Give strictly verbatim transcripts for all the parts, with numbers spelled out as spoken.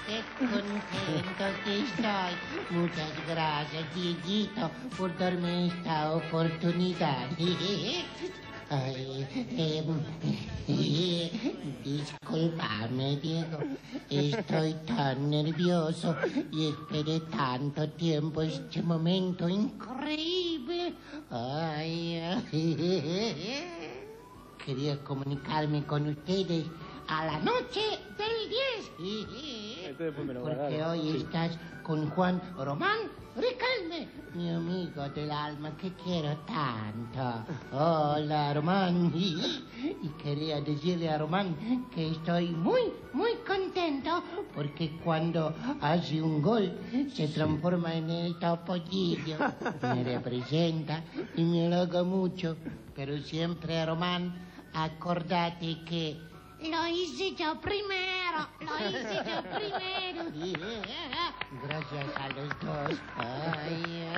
qué contento que estoy. Muchas gracias, Dieguito, por darme esta oportunidad. Ay, eh, eh, discúlpame, Diego. Estoy tan nervioso y esperé tanto tiempo este momento increíble. Ay, ay, quería comunicarme con ustedes a la noche del diez. Porque hoy estás con Juan Román Riquelme, mi amigo del alma que quiero tanto. Hola, Román. Y quería decirle a Román que estoy muy, muy contento porque cuando hace un gol se transforma en el topollillo. Me representa y me halaga mucho. Pero siempre, Román, acordate que lo hice yo primero, lo hice yo primero. Yeah. Gracias a los dos. Ay,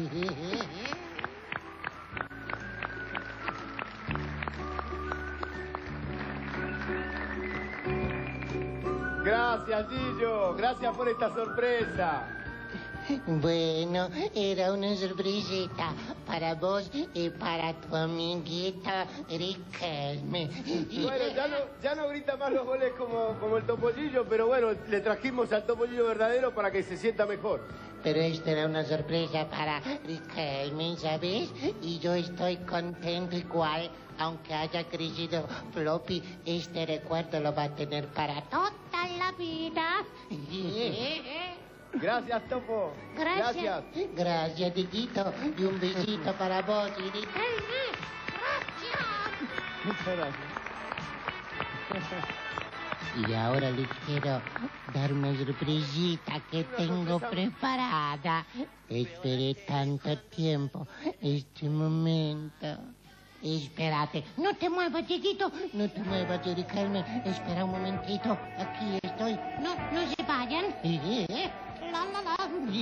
Gracias, Gillo. Gracias por esta sorpresa. Bueno, era una sorpresita para vos y para tu amiguito Riquelme. Bueno, ya no, ya no grita más los goles como, como el Topollillo, pero bueno, le trajimos al Topollillo verdadero para que se sienta mejor. Pero esta era una sorpresa para Riquelme, ¿sabes? Y yo estoy contento igual, aunque haya crecido floppy, este recuerdo lo va a tener para toda la vida. Gracias, Topo. Gracias. Gracias. Gracias, Dieguito. Y un besito para vos, y Riquelme. Gracias. Muchas gracias. Y ahora les quiero dar una sorpresita que tengo preparada. Esperé tanto tiempo este momento. Espérate, no te muevas, Dieguito, no te muevas, Riquelme. Espera un momentito, aquí estoy. No, no se vayan. La, la, la.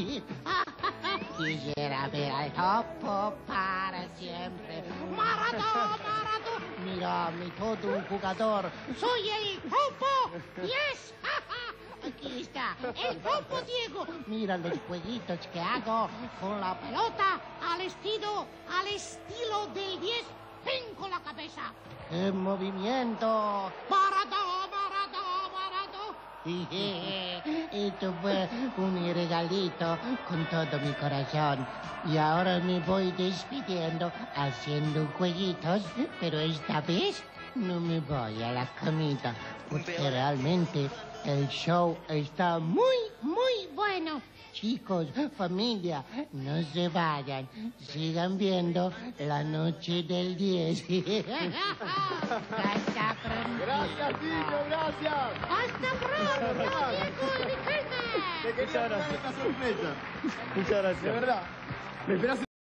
Quisiera ver al topo para siempre. Maradona, Maradona. Mírame, todo un jugador. Soy el topo. Yes. Aquí está, el topo Diego. Mira los jueguitos que hago con la pelota al estilo, al estilo del diez. ¡Ven con la cabeza! ¡Qué movimiento! ¡Maradona, Maradona, Maradona! Esto fue un regalito con todo mi corazón. Y ahora me voy despidiendo haciendo jueguitos, pero esta vez no me voy a la camita, porque realmente el show está muy, muy bueno. Chicos, familia, no se vayan. Sigan viendo la noche del diez. Hasta pronto. Gracias, Gillo, gracias. Hasta pronto, Diego Riquelme. Te quería dar esta sorpresa. Muchas gracias. De verdad. ¿Me esperás?